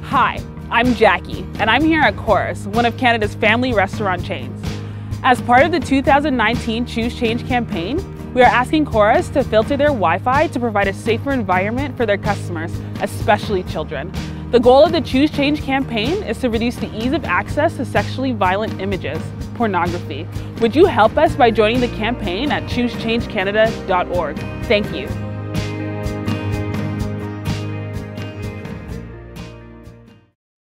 Hi, I'm Jackie, and I'm here at Cora's, one of Canada's family restaurant chains. As part of the 2019 Choose Change campaign, we are asking Cora's to filter their Wi-Fi to provide a safer environment for their customers, especially children. The goal of the Choose Change campaign is to reduce the ease of access to sexually violent images, pornography. Would you help us by joining the campaign at choosechangecanada.org? Thank you.